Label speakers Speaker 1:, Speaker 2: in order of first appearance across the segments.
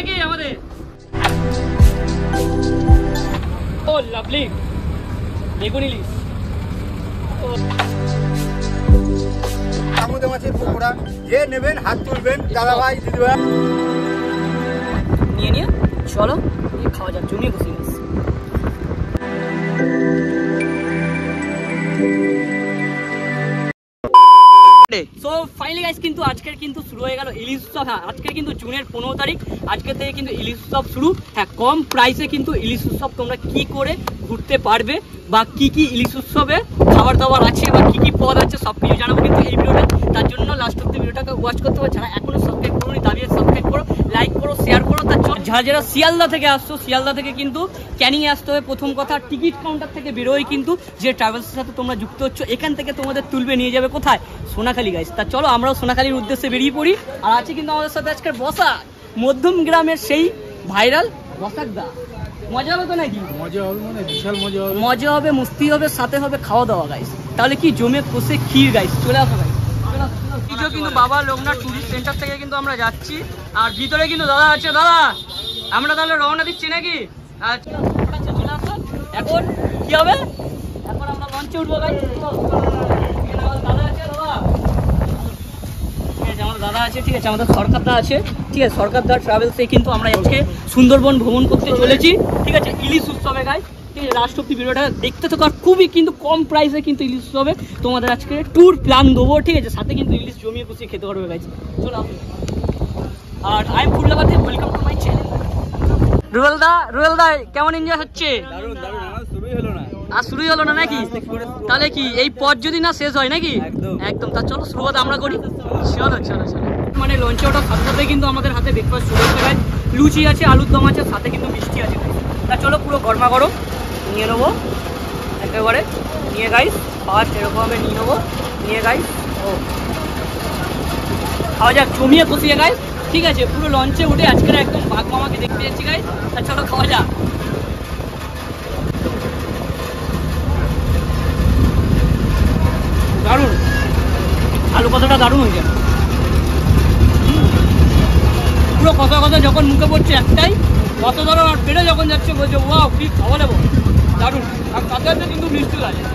Speaker 1: নাকি আমাদের? ও লাভলি বেগুন ইলিশ,
Speaker 2: আমুদে মাছের পকোড়া, যে নেবেন হাত তুলবেন দাদা ভাই দিদি ভাই।
Speaker 1: নিয়ে নিয়ে চলো খাওয়া যাক, জমিয়ে বসে গেছে। সো ফাইনালি গাইস কিন্তু আজকের কিন্তু শুরু হয়ে গেল ইলিশ উৎসব। হ্যাঁ, আজকে কিন্তু জুনের 15 তারিখ, আজকে থেকে কিন্তু ইলিশ উৎসব শুরু। হ্যাঁ, কম প্রাইসে কিন্তু ইলিশ উৎসব তোমরা কি করে ঘুরতে পারবে বা কি কি ইলিশ উৎসবে খাবার দাবার আছে বা কি কি পদ আছে সব কিছু জানাবো কিন্তু এই ভিডিওটা। তার জন্য লাস্ট অব্দি ভিডিওটাকে ওয়াচ করতে হবে। যারা এখনো সাবস্ক্রাইব করোনি দাবি সাবস্ক্রাইব করো, লাইক করো, শেয়ার করো। তার যারা শিয়ালদা থেকে আসছো, শিয়ালদা থেকে কিন্তু ক্যানিংয়ে আসতে হবে। প্রথম কথা, টিকিট কাউন্টার থেকে বেরোয় কিন্তু যে ট্রাভেলসের সাথে তোমরা যুক্ত হচ্ছ, এখান থেকে তোমাদের তুলবে নিয়ে যাবে কোথায়? সোনাখালী গাইস। তা চলো আমরাও সোনাখালীর উদ্দেশ্যে বেরিয়ে পড়ি। আর আছে কিন্তু আমাদের সাথে আজকের বসাক, মধ্যম গ্রামের সেই ভাইরাল বসাক দা। মজা হবে তো নাকি?
Speaker 2: মজা হবে, মানে বিশাল মজা হবে।
Speaker 1: মজা হবে, মস্তি হবে, সাথে হবে খাওয়া দাওয়া গাইস। তাহলে কি জমে কষে ক্ষীর গাইস। চলে আসো গাইস, কিছু কিন্তু বাবা লোকনাথ টুরিস্ট সেন্টার থেকে কিন্তু আমরা যাচ্ছি। আর ভিতরে কিন্তু দাদা আছে। দাদা আমরা তাহলে রওনা দিচ্ছি নাকি? আচ্ছা চলে আসো। এখন কি হবে? এখন আমরা লঞ্চে উঠবো গাইস। দাদা আছে, দাদা আমাদের দাদা আছে, ঠিক আছে, আমাদের সরকারদা আছে, ঠিক আছে। সরকারদা ট্রাভেলসে কিন্তু আমরা আজকে সুন্দরবন ভ্রমণ করতে চলেছি, ঠিক আছে, ইলিশ উৎসবে গাইস। ঠিক আছে, লাস্ট অব্দি ভিডিওটা দেখতে থাকো। আর খুবই কিন্তু কম প্রাইসে কিন্তু ইলিশ উৎসবে তোমাদের আজকে ট্যুর প্ল্যান দেবো, ঠিক আছে। সাথে কিন্তু ইলিশ জমিয়ে কুচিয়ে খেতে পারবে গাইস। চলো আসো। আর আই এম ফুললাবাদী, ওয়েলকাম টু মাই চ্যানেল। রুয়েল দা কেমন এনজয় হচ্ছে?
Speaker 2: দারুণ দারুণ, আমার শুরুই হলো না।
Speaker 1: আর শুরুই হলো না নাকি? তাহলে কি এই পথ যদি না শেষ হয় নাকি? একদম। তা চলো শুরুয়াত আমরা করি। চলো চলো চলো। মানে লঞ্চে ওঠার সাথে সাথে কিন্তু আমাদের হাতে ব্রেকফাস্ট শুরু হচ্ছে গাইস। লুচি আছে, আলুর দম আছে, সাথে কিন্তু মিষ্টি আছে। তা চলো পুরো গরমা গরম নিয়ে নেবো একেবারে। নিয়ে গাইস ফার্স্ট এরকম আমি নিয়ে নেবো, নিয়ে গাইস ও খাওয়া যাক জমিয়ে কষিয়ে গাইস, ঠিক আছে। পুরো লঞ্চে উঠে আজকের একদম বাঘ মামাকে দেখতে যাচ্ছি গাইস। তা চলো খাওয়া যাক। দারুণ, আলু কতটা দারুণ হয়েছে, পুরো কথা কথা যখন মুখে পড়ছে একটাই কত দারুণ। আর পেটে যখন যাচ্ছে বলছে ওয়াও কি খাওয়া দেবো, দারুণ। আর তাতে কিন্তু মিষ্টি লাগে।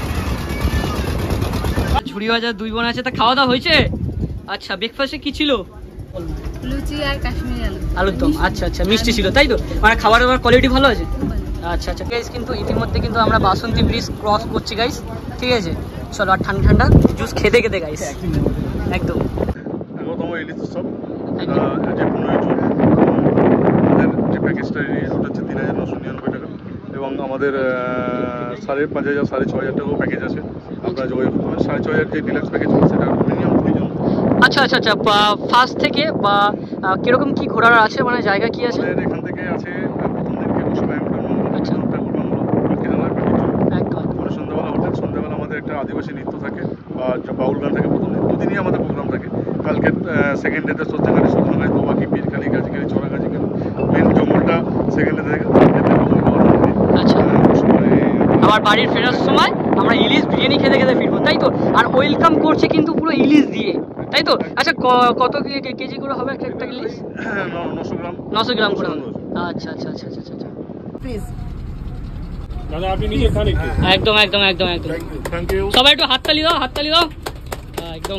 Speaker 1: ঝুড়ি ভাজা দুই বোন আছে। তা খাওয়া দাওয়া হয়েছে? আচ্ছা, ব্রেকফাস্টে কি ছিল?
Speaker 3: লুচি আর কাশ্মীরি
Speaker 1: আলুর দম। আচ্ছা আচ্ছা, মিষ্টি ছিল তাই তো? মানে খাবার দাবার কোয়ালিটি ভালো আছে? আচ্ছা আচ্ছা গাইস, কিন্তু ইতিমধ্যে কিন্তু আমরা বাসন্তী ব্রিজ ক্রস করছি গাইস, ঠিক আছে। চলো আর ঠান্ডা ঠান্ডা জুস খেতে খেতে গাইস একদম।
Speaker 4: এগারোতম ইলিশ উৎসব, যে 15ই জুন। আমাদের যে প্যাকেজটা ওটা হচ্ছে 3,999 টাকা এবং আমাদের 5,500 6,500 টাকাও প্যাকেজ আছে। আপনারা যোগাযোগ করতে পারেন। 6,500 যে ডিলাক্স প্যাকেজ সেটা মিনিমাম 2 জন।
Speaker 1: আচ্ছা আচ্ছা আচ্ছা, ফার্স্ট থেকে বা কিরকম কি ঘোরার আছে, মানে জায়গা কি আছে?
Speaker 4: আমাদের এখান থেকে আছে প্রথম দিনকে গোসাইবাড়ি
Speaker 1: আচ্ছা
Speaker 4: ঠাকুর বাংলো, বাকিরালার বাণিজ্য,
Speaker 1: একদম।
Speaker 4: পরে সন্ধ্যাবেলা হোটেল। সন্ধ্যাবেলা আমাদের একটা আদিবাসী নৃত্য থাকে বা বাউল গান থাকে। প্রথম দিন দুদিনই আমাদের প্রোগ্রাম থাকে। কালকে সেকেন্ড ডেতে সজ্জাগাড়ি, সুতরাং দোবাকি, পীরখালি, গাছিখালি, চোরাগাছিখালি মেন জঙ্গলটা সেকেন্ড ডে থেকে।
Speaker 1: আচ্ছা, আমার বাড়ির ফেরার সময় আমরা ইলিশ বিরিয়ানি খেতে খেতে ফিরবো তাই তো? আর ওয়েলকাম করছে কিন্তু পুরো ইলিশ দিয়ে তাই তো? আচ্ছা, কত কেজি করে হবে একটা ইলিশ? 900 গ্রাম করে হবে। আচ্ছা আচ্ছা আচ্ছা আচ্ছা আচ্ছা, প্লিজ
Speaker 4: দাদা আপনি নিজে খান একটু।
Speaker 1: একদম একদম একদম একদম।
Speaker 4: Thank you.
Speaker 1: সবাই একটু হাততালি দাও, হাততালি দাও একদম।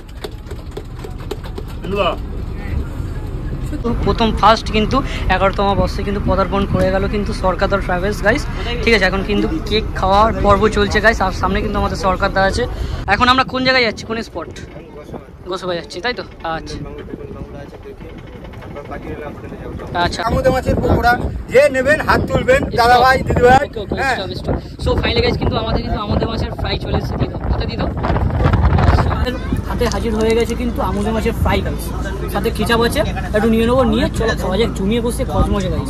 Speaker 1: প্রথম ফার্স্ট কিন্তু 11তম বর্ষে কিন্তু পদার্পণ করে গেল কিন্তু সরকারদার ট্রাভেলস গাইস, ঠিক আছে। এখন কিন্তু কেক খাওয়ার পর্ব চলছে গাইস। আর সামনে কিন্তু আমাদের সরকারদা আছে। এখন আমরা কোন জায়গায় যাচ্ছি, কোন স্পট? গোসাবা যাচ্ছি তাই তো? আচ্ছা আচ্ছা,
Speaker 2: আমুদে মাছের পকোড়া, যে নেবেন হাত তুলবেন দাদা ভাই দিদি ভাই।
Speaker 1: সো ফাইনালি গাইস কিন্তু আমাদের মাছের ফ্রাই চলে এসেছে। দিদো হাতে দিদো, হাতে হাজির হয়ে গেছে কিন্তু আমুদে মাছের ফ্রাই গাইস। সাথে খিচাব আছে, একটু নিয়ে নেবো। নিয়ে চলো খাওয়া যাক জমিয়ে বসে কসমসে গাইস।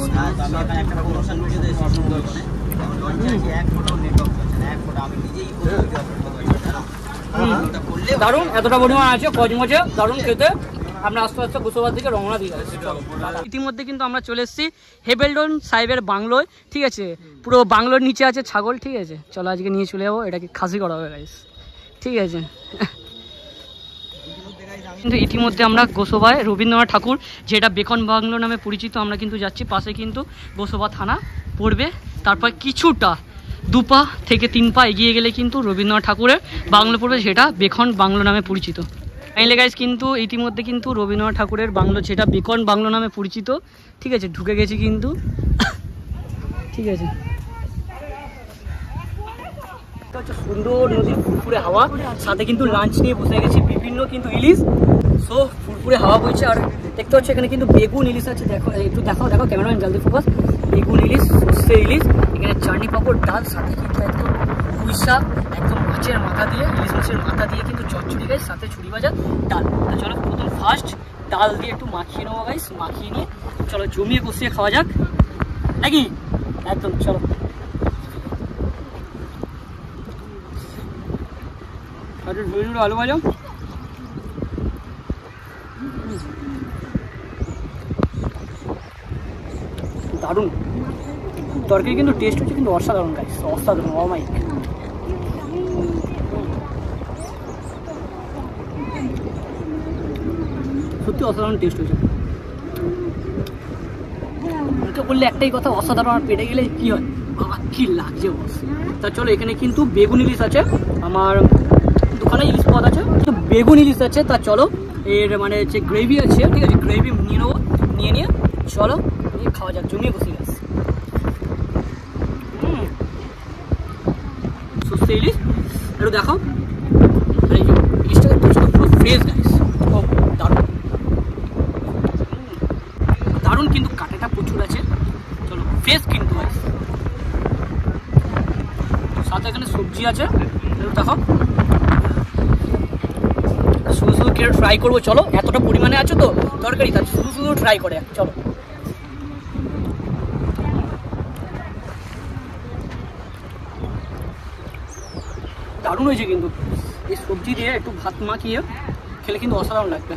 Speaker 1: দারুণ, এতটা পরিমাণ আছে কসমসে, দারুণ খেতে। আমরা আস্তে আস্তে গোসাবার দিকে রওনা দিয়ে যাচ্ছি। ইতিমধ্যে কিন্তু আমরা চলে এসেছি হেবেলডন সাহেবের বাংলোয়, ঠিক আছে। পুরো বাংলোর নিচে আছে ছাগল, ঠিক আছে। চলো আজকে নিয়ে চলে যাবো, এটাকে খাসি করা হবে গাইস, ঠিক আছে। কিন্তু ইতিমধ্যে আমরা গোসবায় রবীন্দ্রনাথ ঠাকুর, যেটা বেকন বাংলো নামে পরিচিত, আমরা কিন্তু যাচ্ছি। পাশে কিন্তু গোসবা থানা পড়বে, তারপর কিছুটা 2 পা থেকে 3 পা এগিয়ে গেলে কিন্তু রবীন্দ্রনাথ ঠাকুরের বাংলো পড়বে, যেটা বেকন বাংলো নামে পরিচিত। ফাইনালি গাইস কিন্তু ইতিমধ্যে কিন্তু রবীন্দ্রনাথ ঠাকুরের বাংলো, যেটা বেকন বাংলো নামে পরিচিত, ঠিক আছে, ঢুকে গেছি কিন্তু। ঠিক আছে, হচ্ছে সুন্দর নদীর ফুরফুরে হাওয়া, সাথে কিন্তু লাঞ্চ নিয়ে বসে গেছি, বিভিন্ন কিন্তু ইলিশ। সো ফুরফুরে হাওয়া বইছে, আর দেখতে হচ্ছে এখানে কিন্তু বেগুন ইলিশ আছে। দেখো একটু দেখাও ক্যামেরাম্যান, জলদি ফোকাস। বেগুন ইলিশ, সর্ষে ইলিশ, এখানে চাটনি পাঁপড়, ডাল, সাথে কিন্তু একদম পুঁই শাক, একদম মাছের মাথা দিয়ে, ইলিশ মাছের মাথা দিয়ে কিন্তু চচ্চড়ি গাইস, সাথে ছুরি ভাজা ডাল। চলো প্রথম ফার্স্ট ডাল দিয়ে একটু মাখিয়ে নেবো গাইস, মাখিয়ে নিয়ে চলো জমিয়ে কষিয়ে খাওয়া যাক নাকি। একদম চলো। আলু ভাজা, দারুণ তরকারি, কিন্তু টেস্ট হচ্ছে কিন্তু অসাধারণ গাইস, অসাধারণ। ও মাই, সত্যি অসাধারণ টেস্ট হয়েছে। মুখে বললে একটাই কথা, অসাধারণ। আর পেটে গেলে কি হয় বাবা, কি লাগছে বস। তা চলো, এখানে কিন্তু বেগুন ইলিশ আছে, আমার দোকানে ইলিশ পদ আছে, বেগুন ইলিশ আছে। তা চলো, এর মানে যে গ্রেভি আছে, ঠিক আছে, গ্রেভি নিয়ে নেবো, নিয়ে চলো খাওয়া যাক, জমিয়ে বসে গেছে। সর্ষে ইলিশ একটু দেখাও, ইলিশটা পুরো ফ্রেশ গাইস, দারুণ দারুণ, কিন্তু কাঁটাটা প্রচুর আছে। চলো, ফ্রেশ কিন্তু গাইস, সাথে এখানে সবজি আছে, একটু দেখাও। শুধু কেউ ট্রাই করবো, চলো, এতটা পরিমাণে আছে তো তরকারি, তার শুধু ট্রাই করে চলো। দারুণ হয়েছে কিন্তু, এই সবজি দিয়ে একটু ভাত মাখিয়ে খেলে কিন্তু অসাধারণ লাগবে।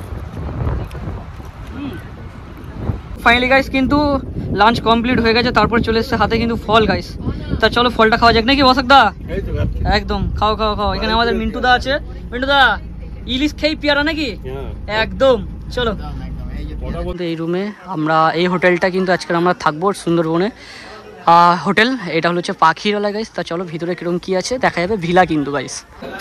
Speaker 1: ফাইনালি গাইস কিন্তু লাঞ্চ কমপ্লিট হয়ে গেছে, তারপর চলে এসছে হাতে কিন্তু ফল গাইস। তা চলো ফলটা খাওয়া যাক নাকি বসাক দা? একদম খাও খাও খাও। এখানে আমাদের মিন্টু দা আছে। মিন্টু দা, ইলিশ খেয়ে পেয়ারা নাকি? একদম চলো। এই রুমে আমরা, এই হোটেলটা কিন্তু আজকে আমরা থাকবো সুন্দরবনে হোটেল, এটা হলো হচ্ছে পাখিরালয় গাইস। তা চলো ভিতরে কিরকম কি আছে দেখা যাবে, ভিলা কিন্তু গাইস।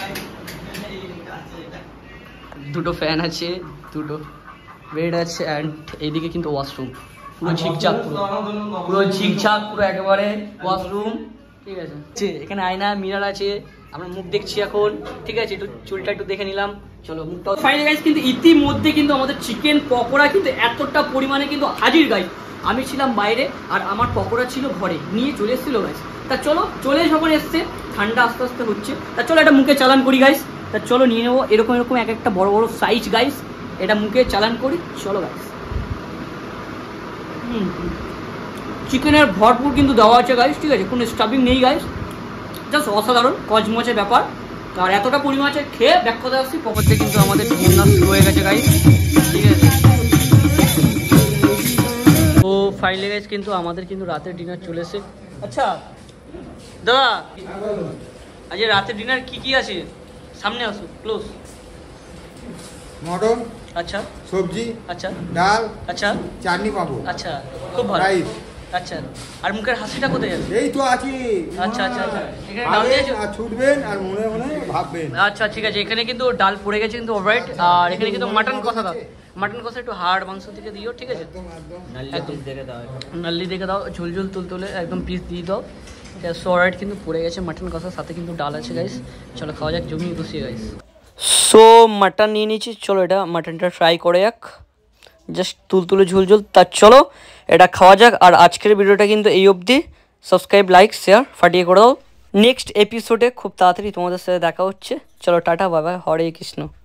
Speaker 1: দুটো ফ্যান আছে, দুটো বেড আছে, অ্যান্ড এইদিকে কিন্তু ওয়াশরুম, পুরো ঝিকঝাক, পুরো ঝিকঝাক, পুরো একেবারে ওয়াশরুম, ঠিক আছে। এখানে আয়না মিরার আছে, আমরা মুখ দেখছি এখন, ঠিক আছে, একটু চুলটা একটু দেখে নিলাম। চলো মুখটা ফাইনালি গাইস কিন্তু ইতিমধ্যে কিন্তু আমাদের চিকেন পকোড়া কিন্তু এতটা পরিমাণে কিন্তু হাজির গাইস। আমি ছিলাম বাইরে আর আমার পকোড়া ছিল ঘরে, নিয়ে চলে এসেছিল গাইস। তা চলো, চলে যখন এসছে, ঠান্ডা আস্তে আস্তে হচ্ছে, তা চলো এটা মুখে চালান করি গাইস। তা চলো নিয়ে নেবো, এরকম এরকম এক একটা বড় বড় সাইজ গাইস, এটা মুখে চালান করি, চলো গাইস। চিকেনের ভরপুর কিন্তু দেওয়া আছে গাইস, ঠিক আছে, কোনো স্টাফিং নেই গাইস, জাস্ট অসাধারণ কচমচে ব্যাপার। আর এতটা পরিমাণ আছে, খেয়ে ব্যাক কথা আসছি। পকরতে কিন্তু আমাদের ডিনার শুরু হয়ে গেছে গাইস, ঠিক আছে। তো ফাইনালি গাইস কিন্তু আমাদের কিন্তু রাতের ডিনার চলে এসেছে। আচ্ছা দাদা, আজ রাতের ডিনার কি কি আছে? সামনে আসো, ক্লোজ।
Speaker 2: মটন,
Speaker 1: আচ্ছা,
Speaker 2: সবজি,
Speaker 1: আচ্ছা,
Speaker 2: ডাল,
Speaker 1: আচ্ছা,
Speaker 2: চাটনি পাঁপড়,
Speaker 1: আচ্ছা, খুব ভালো,
Speaker 2: রাইস।
Speaker 1: আচ্ছা, আর মুখের হাসিটা কোথায় যাবে?
Speaker 2: এই তো আছি।
Speaker 1: আচ্ছা আচ্ছা আচ্ছা, এখানে ডাল দিয়েছো?
Speaker 2: আর ছুটবেন আর মনে মনে ভাববেন।
Speaker 1: আচ্ছা ঠিক আছে, এখানে কিন্তু ডাল পড়ে গেছে কিন্তু অলরাইট। আর এখানে কিন্তু মাটন কষা দাও, মাটন কষা একটু হাড় মাংস থেকে দিও, ঠিক আছে, একদম নাল্লি দেখে দাও, ঝোল ঝোল তুলতুলে একদম পিস দিয়ে দাও। সো অলরাইট কিন্তু পড়ে গেছে মাটন কষা, সাথে কিন্তু ডাল আছে গাইস। চলো খাওয়া যাক, জমিয়ে বসিয়ে গাইস। সো মাটন নিয়ে নিয়েছি, চলো এটা মাটনটা ফ্রাই করে যাক, জাস্ট তুলতুলে ঝোল ঝোল। তার চলো এটা খাওয়া যাক। আর আজকের ভিডিওটা কিন্তু এই অবধি, সাবস্ক্রাইব, লাইক, শেয়ার ফাটিয়ে করে দাও। নেক্সট এপিসোডে খুব তাড়াতাড়ি তোমাদের সাথে দেখা হচ্ছে। চলো tata, bye bye, Hare Krishna.